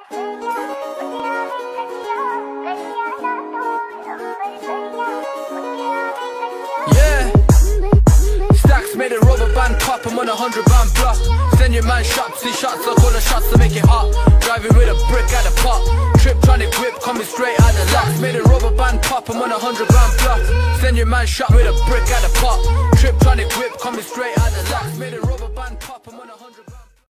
Yeah, Stacks made a rubber band pop, I'm on 100 band block. Send your man shots, see shots, I call the shots to make it hot. Driving with a brick at a pop, Triptronic whip coming straight out the locks. Made a rubber band pop, I'm on 100 band block. Send your man shot with a brick at a pop, Triptronic whip coming straight out the locks. Made a rubber band pop, I'm on 100.